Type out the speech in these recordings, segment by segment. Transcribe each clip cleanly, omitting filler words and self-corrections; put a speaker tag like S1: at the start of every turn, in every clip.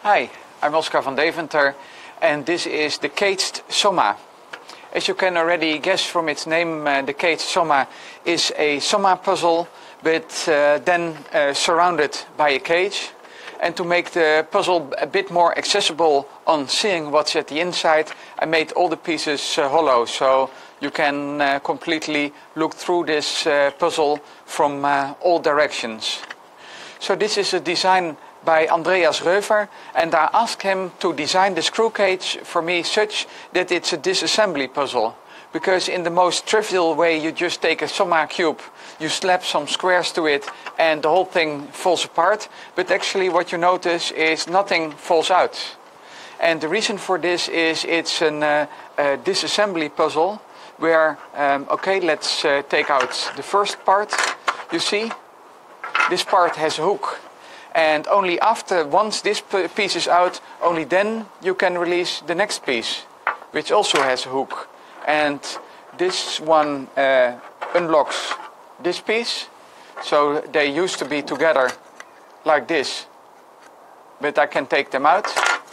S1: Hi, I'm Oscar van Deventer and this is the Caged Soma. As you can already guess from its name, the Caged Soma is a Soma puzzle but then surrounded by a cage. And to make the puzzle a bit more accessible on seeing what's at the inside, I made all the pieces hollow, so you can completely look through this puzzle from all directions. So this is a design by Andreas Reuver, and I asked him to design the screw cage for me such that it's a disassembly puzzle. Because in the most trivial way, you just take a Soma cube, you slap some squares to it, and the whole thing falls apart. But actually what you notice is nothing falls out. And the reason for this is it's a disassembly puzzle where, okay, let's take out the first part. You see, this part has a hook. And only once this piece is out, only then you can release the next piece, which also has a hook. And this one unlocks this piece. So they used to be together like this, but I can take them out.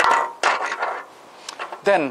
S1: Then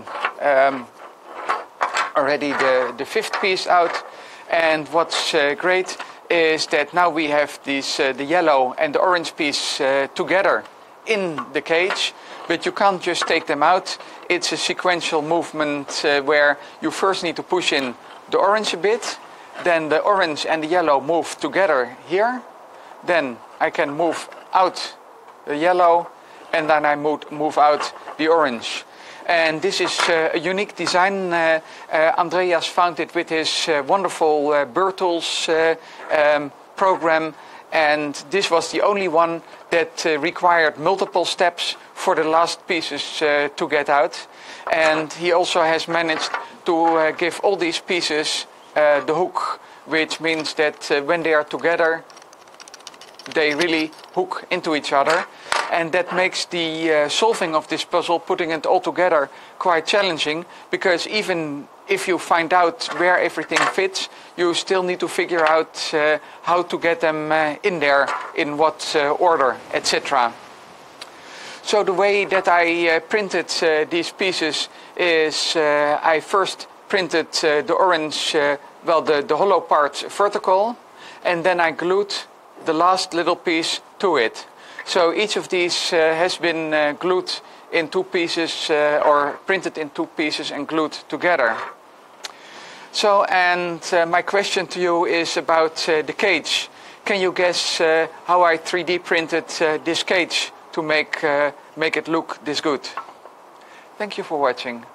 S1: already the fifth piece out. And what's great is that now we have these, the yellow and the orange piece together in the cage, but you can't just take them out. It's a sequential movement where you first need to push in the orange a bit, then the orange and the yellow move together here, then I can move out the yellow, and then I move out the orange. And this is a unique design. Andreas found it with his wonderful Bertels program, and this was the only one that required multiple steps for the last pieces to get out. And he also has managed to give all these pieces the hook, which means that when they are together, they really hook into each other. And that makes the solving of this puzzle, putting it all together, quite challenging, because even if you find out where everything fits, you still need to figure out how to get them in there, in what order, etc. So the way that I printed these pieces is I first printed the orange, the hollow part vertical, and then I glued the last little piece to it. So each of these has been glued in two pieces or printed in two pieces and glued together. So, and my question to you is about the cage. Can you guess how I 3D printed this cage to make it look this good? Thank you for watching.